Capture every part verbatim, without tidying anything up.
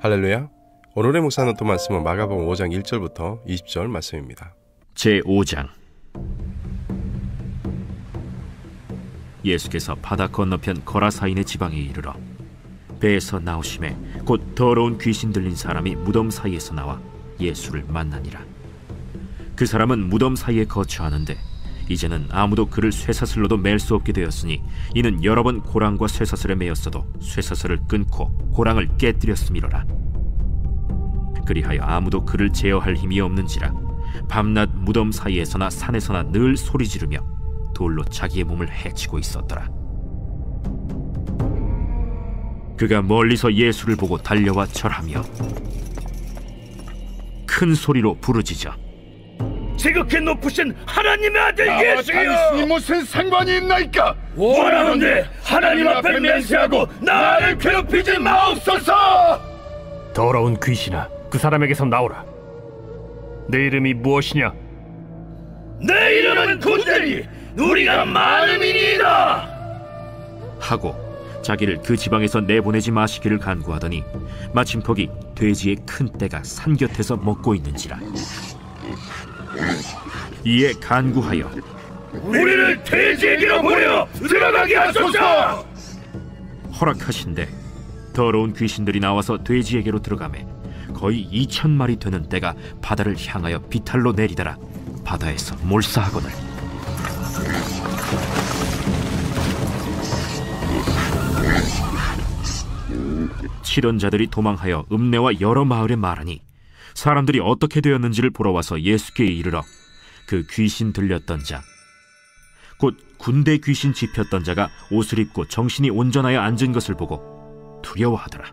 할렐루야. 오늘의 묵상 노트 말씀은 마가복음 오 장 일 절부터 이십 절 말씀입니다. 제오 장. 예수께서 바다 건너편 거라사인의 지방에 이르러 배에서 나오심에 곧 더러운 귀신 들린 사람이 무덤 사이에서 나와 예수를 만나니라. 그 사람은 무덤 사이에 거처하는데 이제는 아무도 그를 쇠사슬로도 맬 수 없게 되었으니 이는 여러 번 고랑과 쇠사슬에 매였어도 쇠사슬을 끊고 고랑을 깨뜨렸음이로라. 그리하여 아무도 그를 제어할 힘이 없는지라 밤낮 무덤 사이에서나 산에서나 늘 소리 지르며 돌로 자기의 몸을 해치고 있었더라. 그가 멀리서 예수를 보고 달려와 절하며 큰 소리로 부르짖어 지극히 높으신 하나님의 아들 예수여, 당신이 무슨 상관이 있나이까? 원하는데 하나님 앞에 맹세하고 나를 괴롭히지 마옵소서. 더러운 귀신아, 그 사람에게서 나오라. 내 이름이 무엇이냐? 내 이름은 군대니 우리가 많음이니이다 하고 자기를 그 지방에서 내보내지 마시기를 간구하더니 마침 거기 돼지의 큰 떼가 산 곁에서 먹고 있는지라. 이에 간구하여 우리를 돼지에게로 보내어 들어가게 하소서. 허락하신대 더러운 귀신들이 나와서 돼지에게로 들어가매 거의 이천 마리 되는 떼가 바다를 향하여 비탈로 내리다라 바다에서 몰사하거늘. 치던 자들이 도망하여 읍내와 여러 마을에 말하니 사람들이 어떻게 되었는지를 보러 와서 예수께 이르러 그 귀신 들렸던 자 곧 군대 귀신 집혔던 자가 옷을 입고 정신이 온전하여 앉은 것을 보고 두려워하더라.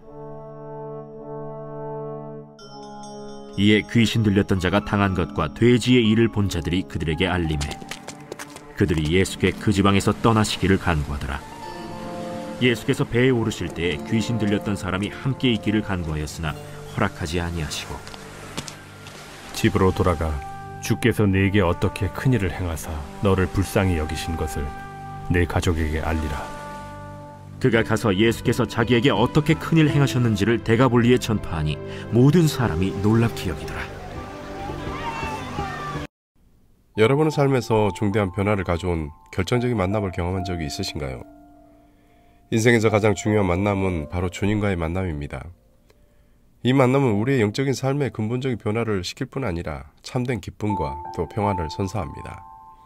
이에 귀신 들렸던 자가 당한 것과 돼지의 일을 본 자들이 그들에게 알림해 그들이 예수께 그 지방에서 떠나시기를 간구하더라. 예수께서 배에 오르실 때에 귀신 들렸던 사람이 함께 있기를 간구하였으나 허락하지 아니하시고 집으로 돌아가 주께서 네게 어떻게 큰일을 행하사 너를 불쌍히 여기신 것을 내 가족에게 알리라. 그가 가서 예수께서 자기에게 어떻게 큰일 행하셨는지를 데가볼리에 전파하니 모든 사람이 놀랍게 여기더라. 여러분의 삶에서 중대한 변화를 가져온 결정적인 만남을 경험한 적이 있으신가요? 인생에서 가장 중요한 만남은 바로 주님과의 만남입니다. 이 만남은 우리의 영적인 삶의 근본적인 변화를 시킬 뿐 아니라 참된 기쁨과 또 평안을 선사합니다.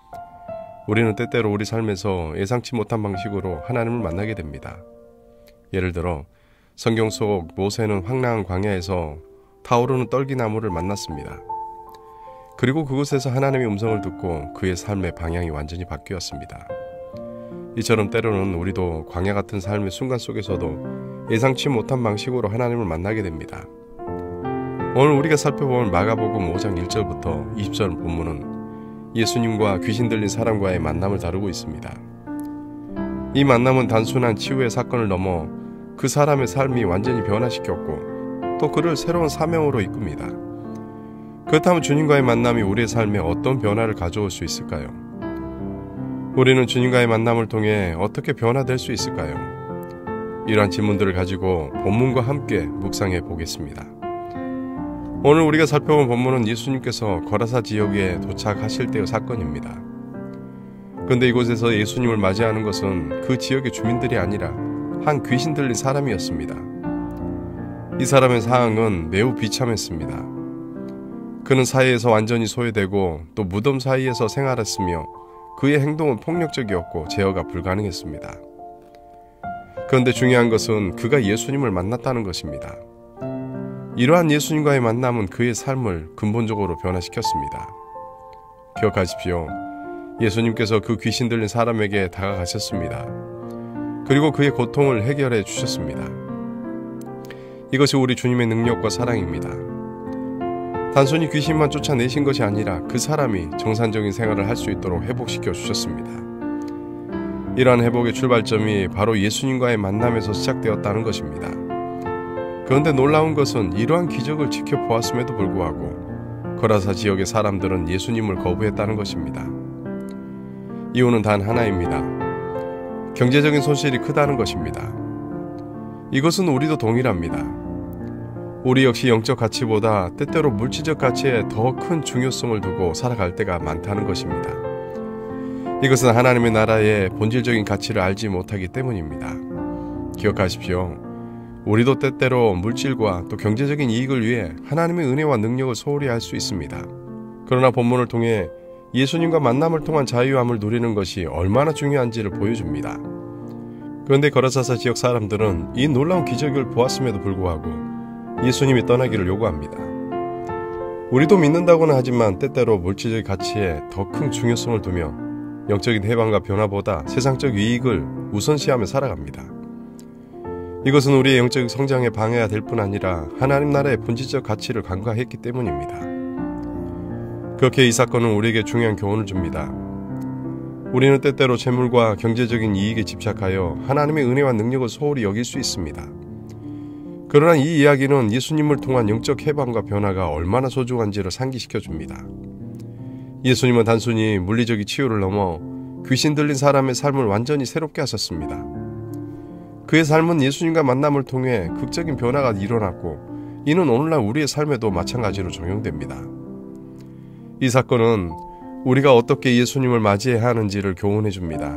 우리는 때때로 우리 삶에서 예상치 못한 방식으로 하나님을 만나게 됩니다. 예를 들어 성경 속 모세는 황량한 광야에서 타오르는 떨기나무를 만났습니다. 그리고 그곳에서 하나님의 음성을 듣고 그의 삶의 방향이 완전히 바뀌었습니다. 이처럼 때로는 우리도 광야 같은 삶의 순간 속에서도 예상치 못한 방식으로 하나님을 만나게 됩니다. 오늘 우리가 살펴볼 마가복음 오 장 일 절부터 이십 절 본문은 예수님과 귀신 들린 사람과의 만남을 다루고 있습니다. 이 만남은 단순한 치유의 사건을 넘어 그 사람의 삶이 완전히 변화시켰고 또 그를 새로운 사명으로 이끕니다. 그렇다면 주님과의 만남이 우리의 삶에 어떤 변화를 가져올 수 있을까요? 우리는 주님과의 만남을 통해 어떻게 변화될 수 있을까요? 이러한 질문들을 가지고 본문과 함께 묵상해 보겠습니다. 오늘 우리가 살펴본 본문은 예수님께서 거라사 지역에 도착하실 때의 사건입니다. 그런데 이곳에서 예수님을 맞이하는 것은 그 지역의 주민들이 아니라 한 귀신 들린 사람이었습니다. 이 사람의 상황은 매우 비참했습니다. 그는 사회에서 완전히 소외되고 또 무덤 사이에서 생활했으며 그의 행동은 폭력적이었고 제어가 불가능했습니다. 그런데 중요한 것은 그가 예수님을 만났다는 것입니다. 이러한 예수님과의 만남은 그의 삶을 근본적으로 변화시켰습니다. 기억하십시오. 예수님께서 그 귀신 들린 사람에게 다가가셨습니다. 그리고 그의 고통을 해결해 주셨습니다. 이것이 우리 주님의 능력과 사랑입니다. 단순히 귀신만 쫓아내신 것이 아니라 그 사람이 정상적인 생활을 할 수 있도록 회복시켜 주셨습니다. 이러한 회복의 출발점이 바로 예수님과의 만남에서 시작되었다는 것입니다. 그런데 놀라운 것은 이러한 기적을 지켜보았음에도 불구하고 거라사 지역의 사람들은 예수님을 거부했다는 것입니다. 이유는 단 하나입니다. 경제적인 손실이 크다는 것입니다. 이것은 우리도 동일합니다. 우리 역시 영적 가치보다 때때로 물질적 가치에 더 큰 중요성을 두고 살아갈 때가 많다는 것입니다. 이것은 하나님의 나라의 본질적인 가치를 알지 못하기 때문입니다. 기억하십시오. 우리도 때때로 물질과 또 경제적인 이익을 위해 하나님의 은혜와 능력을 소홀히 할 수 있습니다. 그러나 본문을 통해 예수님과 만남을 통한 자유함을 누리는 것이 얼마나 중요한지를 보여줍니다. 그런데 거라사사 지역 사람들은 이 놀라운 기적을 보았음에도 불구하고 예수님이 떠나기를 요구합니다. 우리도 믿는다고는 하지만 때때로 물질적 가치에 더 큰 중요성을 두며 영적인 해방과 변화보다 세상적 이익을 우선시하며 살아갑니다. 이것은 우리의 영적 성장에 방해가 될 뿐 아니라 하나님 나라의 본질적 가치를 간과했기 때문입니다. 그렇게 이 사건은 우리에게 중요한 교훈을 줍니다. 우리는 때때로 재물과 경제적인 이익에 집착하여 하나님의 은혜와 능력을 소홀히 여길 수 있습니다. 그러나 이 이야기는 예수님을 통한 영적 해방과 변화가 얼마나 소중한지를 상기시켜 줍니다. 예수님은 단순히 물리적인 치유를 넘어 귀신 들린 사람의 삶을 완전히 새롭게 하셨습니다. 그의 삶은 예수님과 만남을 통해 극적인 변화가 일어났고 이는 오늘날 우리의 삶에도 마찬가지로 적용됩니다. 이 사건은 우리가 어떻게 예수님을 맞이해야 하는지를 교훈해 줍니다.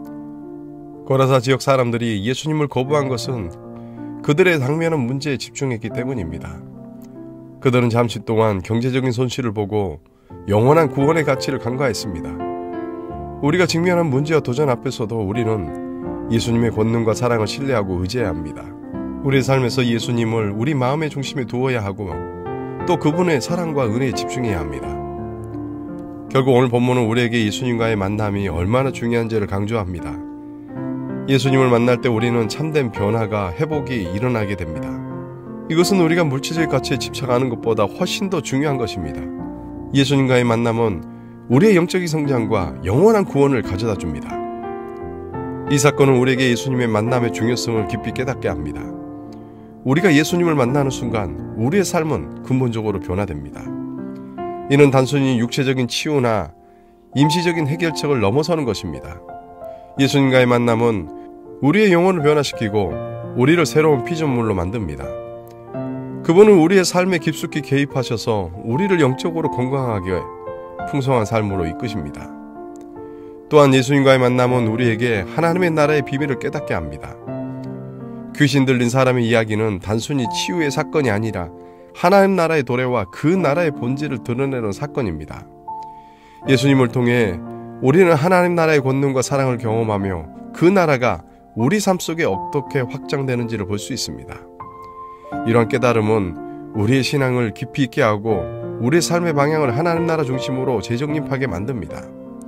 거라사 지역 사람들이 예수님을 거부한 것은 그들의 당면한 문제에 집중했기 때문입니다. 그들은 잠시 동안 경제적인 손실을 보고 영원한 구원의 가치를 간과했습니다. 우리가 직면한 문제와 도전 앞에서도 우리는 예수님의 권능과 사랑을 신뢰하고 의지해야 합니다. 우리의 삶에서 예수님을 우리 마음의 중심에 두어야 하고 또 그분의 사랑과 은혜에 집중해야 합니다. 결국 오늘 본문은 우리에게 예수님과의 만남이 얼마나 중요한지를 강조합니다. 예수님을 만날 때 우리는 참된 변화가 회복이 일어나게 됩니다. 이것은 우리가 물질적 가치에 집착하는 것보다 훨씬 더 중요한 것입니다. 예수님과의 만남은 우리의 영적인 성장과 영원한 구원을 가져다 줍니다. 이 사건은 우리에게 예수님의 만남의 중요성을 깊이 깨닫게 합니다. 우리가 예수님을 만나는 순간 우리의 삶은 근본적으로 변화됩니다. 이는 단순히 육체적인 치유나 임시적인 해결책을 넘어서는 것입니다. 예수님과의 만남은 우리의 영혼을 변화시키고 우리를 새로운 피조물로 만듭니다. 그분은 우리의 삶에 깊숙이 개입하셔서 우리를 영적으로 건강하게 풍성한 삶으로 이끄십니다. 또한 예수님과의 만남은 우리에게 하나님의 나라의 비밀을 깨닫게 합니다. 귀신 들린 사람의 이야기는 단순히 치유의 사건이 아니라 하나님 나라의 도래와 그 나라의 본질을 드러내는 사건입니다. 예수님을 통해 우리는 하나님 나라의 권능과 사랑을 경험하며 그 나라가 우리 삶 속에 어떻게 확장되는지를 볼 수 있습니다. 이러한 깨달음은 우리의 신앙을 깊이 있게 하고 우리의 삶의 방향을 하나님 나라 중심으로 재정립하게 만듭니다.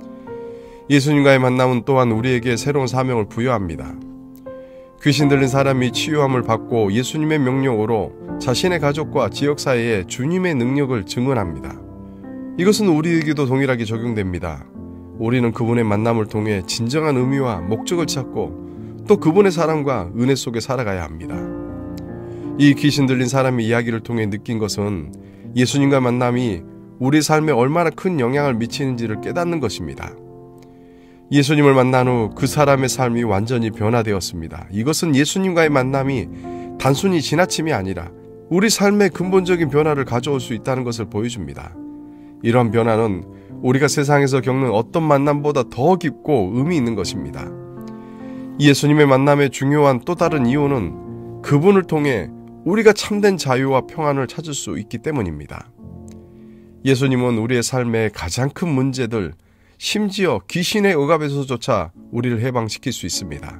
예수님과의 만남은 또한 우리에게 새로운 사명을 부여합니다. 귀신 들린 사람이 치유함을 받고 예수님의 명령으로 자신의 가족과 지역사회에 주님의 능력을 증언합니다. 이것은 우리에게도 동일하게 적용됩니다. 우리는 그분의 만남을 통해 진정한 의미와 목적을 찾고 또 그분의 사랑과 은혜 속에 살아가야 합니다. 이 귀신 들린 사람의 이야기를 통해 느낀 것은 예수님과 만남이 우리 삶에 얼마나 큰 영향을 미치는지를 깨닫는 것입니다. 예수님을 만난 후 그 사람의 삶이 완전히 변화되었습니다. 이것은 예수님과의 만남이 단순히 지나침이 아니라 우리 삶의 근본적인 변화를 가져올 수 있다는 것을 보여줍니다. 이런 변화는 우리가 세상에서 겪는 어떤 만남보다 더 깊고 의미 있는 것입니다. 예수님의 만남의 중요한 또 다른 이유는 그분을 통해 우리가 참된 자유와 평안을 찾을 수 있기 때문입니다. 예수님은 우리의 삶의 가장 큰 문제들, 심지어 귀신의 억압에서조차 우리를 해방시킬 수 있습니다.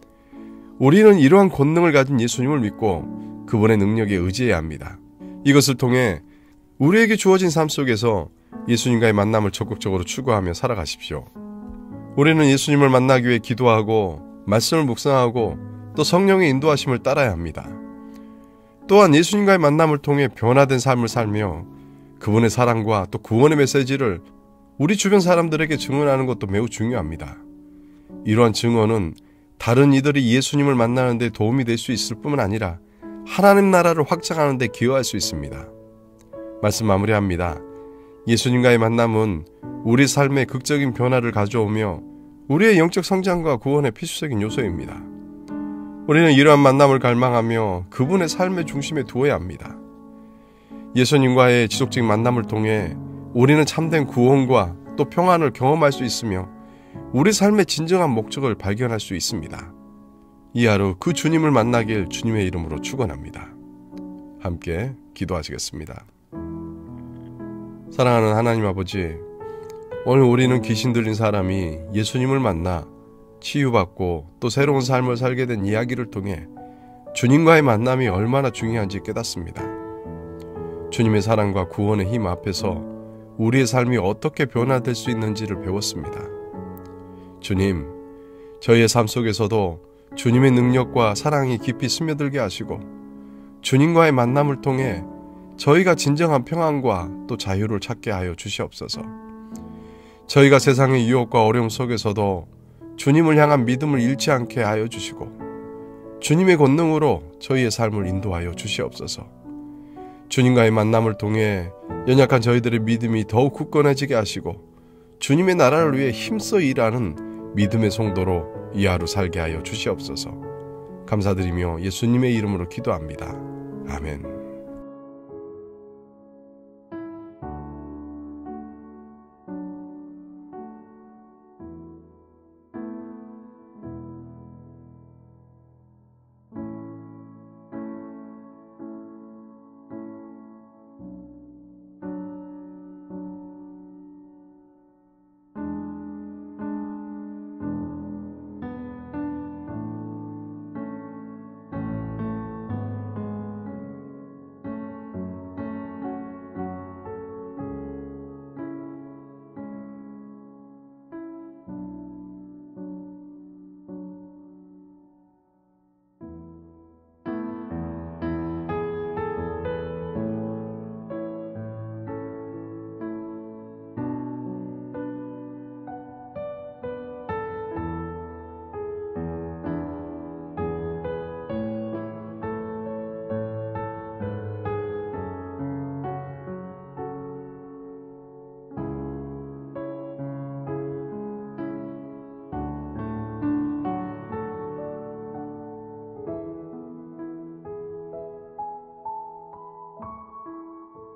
우리는 이러한 권능을 가진 예수님을 믿고 그분의 능력에 의지해야 합니다. 이것을 통해 우리에게 주어진 삶 속에서 예수님과의 만남을 적극적으로 추구하며 살아가십시오. 우리는 예수님을 만나기 위해 기도하고 말씀을 묵상하고 또 성령의 인도하심을 따라야 합니다. 또한 예수님과의 만남을 통해 변화된 삶을 살며 그분의 사랑과 또 구원의 메시지를 우리 주변 사람들에게 증언하는 것도 매우 중요합니다. 이러한 증언은 다른 이들이 예수님을 만나는 데 도움이 될 수 있을 뿐만 아니라 하나님 나라를 확장하는 데 기여할 수 있습니다. 말씀 마무리합니다. 예수님과의 만남은 우리 삶에 극적인 변화를 가져오며 우리의 영적 성장과 구원의 필수적인 요소입니다. 우리는 이러한 만남을 갈망하며 그분의 삶의 중심에 두어야 합니다. 예수님과의 지속적인 만남을 통해 우리는 참된 구원과 또 평안을 경험할 수 있으며 우리 삶의 진정한 목적을 발견할 수 있습니다. 이 하루 그 주님을 만나길 주님의 이름으로 축원합니다. 함께 기도하시겠습니다. 사랑하는 하나님 아버지, 오늘 우리는 귀신 들린 사람이 예수님을 만나 치유받고 또 새로운 삶을 살게 된 이야기를 통해 주님과의 만남이 얼마나 중요한지 깨닫습니다. 주님의 사랑과 구원의 힘 앞에서 우리의 삶이 어떻게 변화될 수 있는지를 배웠습니다. 주님, 저희의 삶 속에서도 주님의 능력과 사랑이 깊이 스며들게 하시고 주님과의 만남을 통해 저희가 진정한 평안과 또 자유를 찾게 하여 주시옵소서. 저희가 세상의 유혹과 어려움 속에서도 주님을 향한 믿음을 잃지 않게 하여 주시고 주님의 권능으로 저희의 삶을 인도하여 주시옵소서. 주님과의 만남을 통해 연약한 저희들의 믿음이 더욱 굳건해지게 하시고 주님의 나라를 위해 힘써 일하는 믿음의 성도로 이 하루 살게 하여 주시옵소서. 감사드리며 예수님의 이름으로 기도합니다. 아멘.